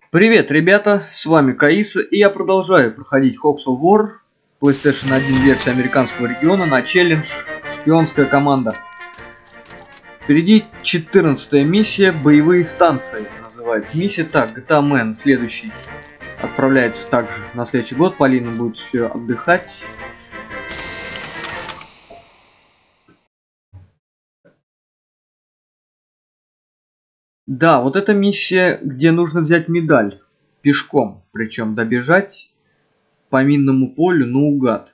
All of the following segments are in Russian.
Привет, ребята, с вами Каиса, и я продолжаю проходить Hogs of War, PlayStation 1 версия американского региона на челлендж «Шпионская команда». Впереди 14-я миссия «Боевые станции» называется миссия. Так, GTA Man следующий отправляется также на следующий год, Полина будет все отдыхать. Да, вот эта миссия, где нужно взять медаль пешком, причем добежать по минному полю наугад.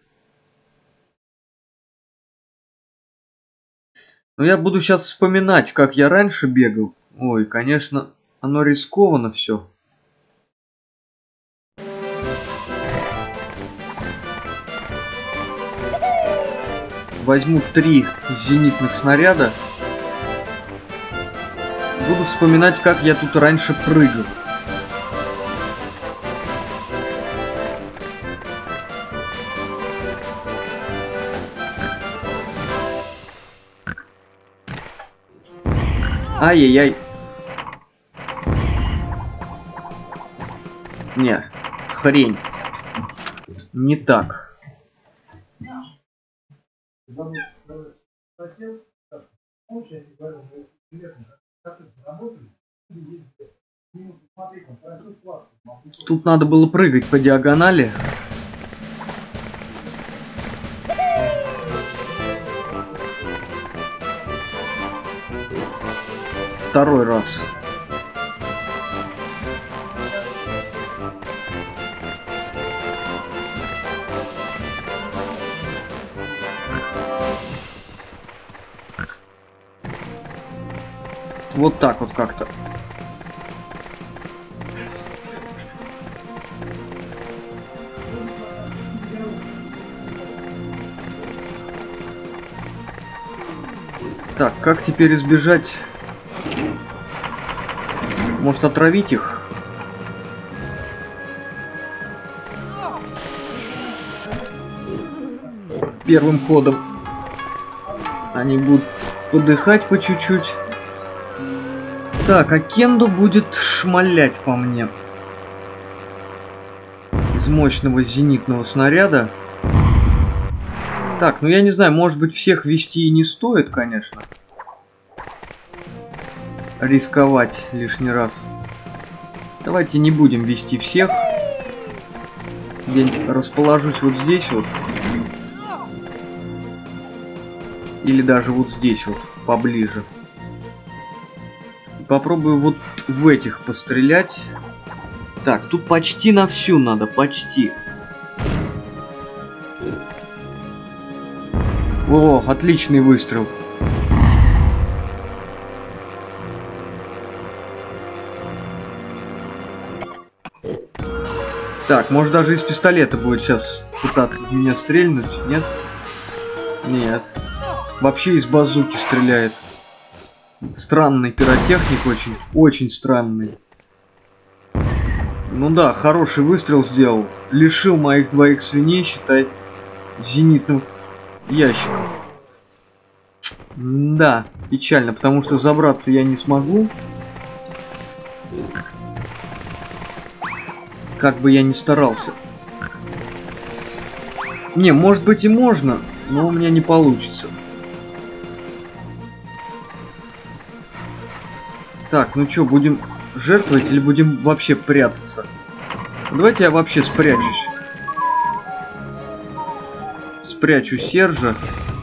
Но я буду сейчас вспоминать, как я раньше бегал. Ой, конечно, оно рискованно все. Возьму 3 зенитных снаряда. Буду вспоминать, как я тут раньше прыгал. Ай-яй-яй. Не, хрень. Не так. Тут надо было прыгать по диагонали. Второй раз. Вот так вот как-то. Так, как теперь избежать? Может, отравить их? Первым ходом. Они будут подыхать по чуть-чуть. Так, а Кендо будет шмалять по мне. Из мощного зенитного снаряда. Так, ну я не знаю, может быть всех вести и не стоит, конечно. Рисковать лишний раз. Давайте не будем вести всех. Я расположусь вот здесь вот. Или даже вот здесь вот, поближе. Попробую вот в этих пострелять. Так, тут почти на всю надо, почти. О, отличный выстрел. Так, может даже из пистолета будет сейчас пытаться в меня стрельнуть, нет? Нет. Вообще из базуки стреляет. Странный пиротехник очень, очень странный. Ну да, хороший выстрел сделал. Лишил моих двоих свиней, считай, зенитных ящиков. Да, печально, потому что забраться я не смогу. Как бы я ни старался. Не, может быть и можно, но у меня не получится. Так, ну что, будем жертвовать или будем вообще прятаться? Давайте я вообще спрячусь. Спрячу Сержа.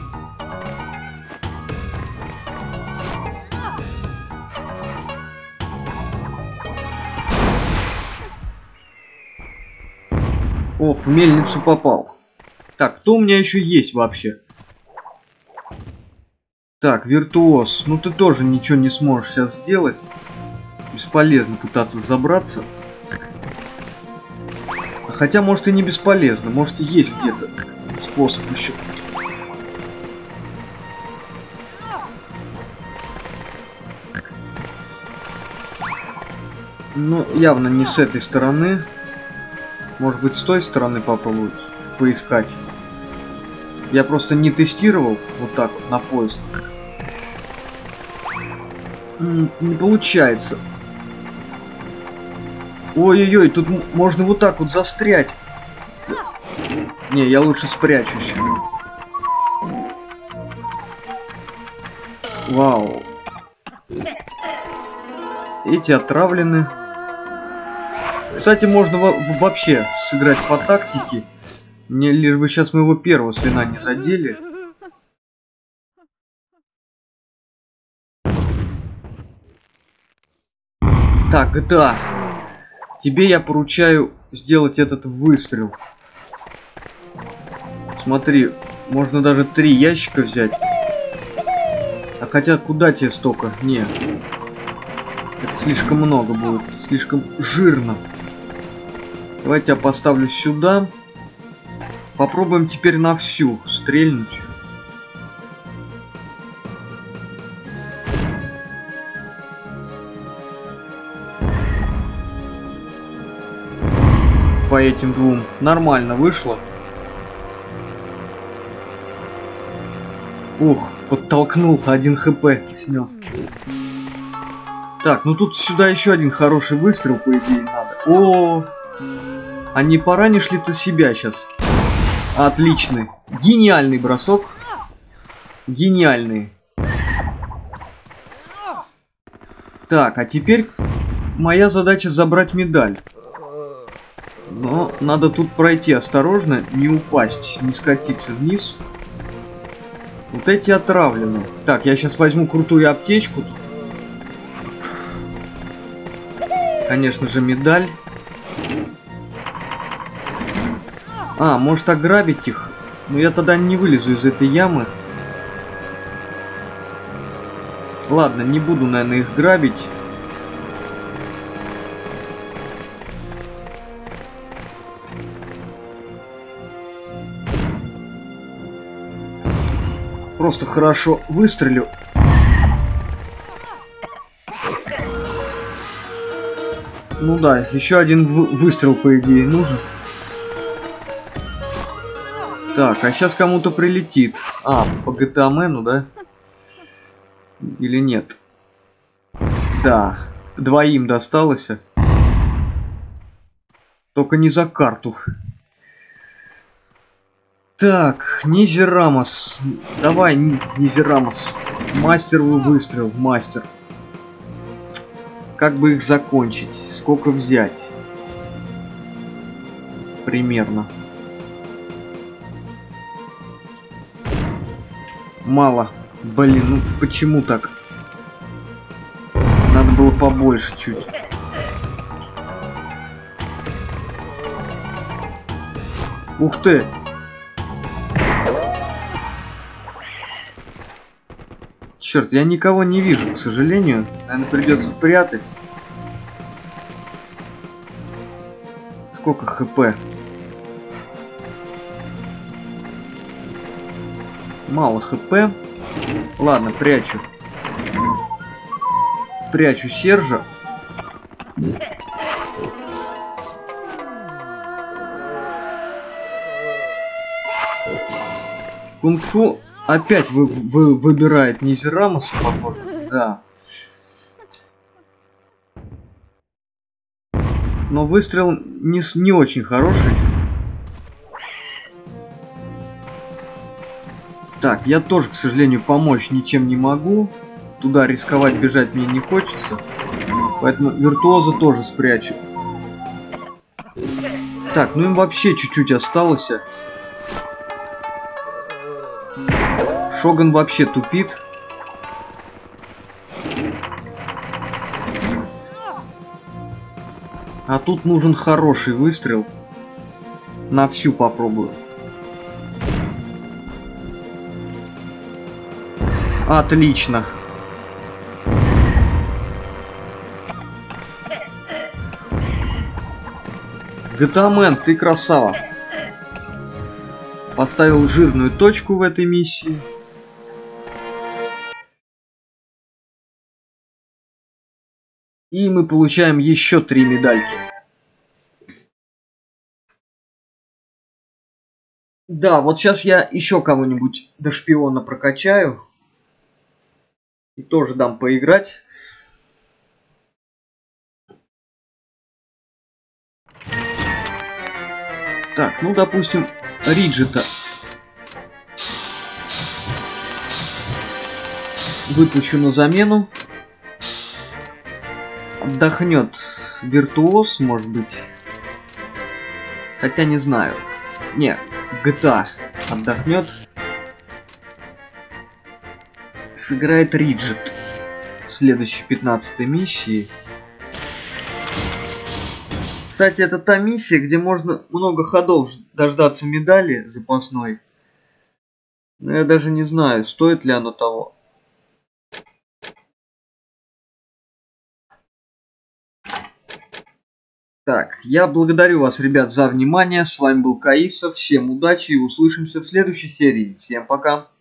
О, в мельницу попал. Так, кто у меня еще есть вообще? Так, виртуоз. Ну ты тоже ничего не сможешь сейчас сделать. Бесполезно пытаться забраться. Хотя, может, и не бесполезно. Может, и есть где-то способ еще. Ну, явно не с этой стороны. Может быть, с той стороны попробовать поискать. Я просто не тестировал вот так вот на поиск. Не получается. Ой-ой-ой, тут можно вот так вот застрять. Не, я лучше спрячусь. Вау. Эти отравлены. Кстати, можно вообще сыграть по тактике. Мне лишь бы сейчас моего первого свина не задели. Так, GTA. Тебе я поручаю сделать этот выстрел. Смотри, можно даже 3 ящика взять. А хотя куда тебе столько? Не. Это слишком много будет. Слишком жирно. Давайте я поставлю сюда. Попробуем теперь на всю стрельнуть. По этим двум. Нормально вышло. Ух, подтолкнул, 1 хп снес. Так, ну тут сюда еще один хороший выстрел, по идее, надо. О, а не поранишь ли ты себя сейчас? Отличный. Гениальный бросок. Гениальный. Так, а теперь моя задача забрать медаль. Но надо тут пройти осторожно, не упасть, не скатиться вниз. Вот эти отравлены. Так, я сейчас возьму крутую аптечку. Конечно же, медаль. А, может ограбить их? Но я тогда не вылезу из этой ямы. Ладно, не буду, наверное, их грабить. Просто хорошо выстрелю. Ну да, еще один выстрел, по идее, нужен. Так, а сейчас кому-то прилетит. А, по GTA Man, да? Или нет? Да, 2 досталось. Только не за карту. Так, Низерамос. Давай, Низерамос. Мастеровый выстрел, мастер. Как бы их закончить? Сколько взять? Примерно. Мало. Блин, ну почему так? Надо было побольше чуть. Ух ты! Черт, я никого не вижу, к сожалению. Наверное, придется прятать. Сколько хп? Мало хп. Ладно, прячу. Прячу Сержа. Кунг-фу опять выбирает Низерамоса, похоже. Да. Но выстрел не очень хороший. Так, я тоже, к сожалению, помочь ничем не могу. Туда рисковать бежать мне не хочется. Поэтому виртуоза тоже спрячу. Так, ну им вообще чуть-чуть осталось. Шоган вообще тупит. А тут нужен хороший выстрел. На всю попробую. Отлично. GTA Man, ты красава. Поставил жирную точку в этой миссии. И мы получаем еще 3 медальки. Да, вот сейчас я еще кого-нибудь до шпиона прокачаю. И тоже дам поиграть. Так, ну допустим, Риджета выпущу на замену. Отдохнет Виртуоз, может быть. Хотя не знаю. Не, GTA отдохнет. Сыграет Риджет в следующей 15-й миссии. Кстати, это та миссия, где можно много ходов дождаться медали запасной. Но я даже не знаю, стоит ли оно того. Так, я благодарю вас, ребят, за внимание. С вами был Каиса. Всем удачи и услышимся в следующей серии. Всем пока.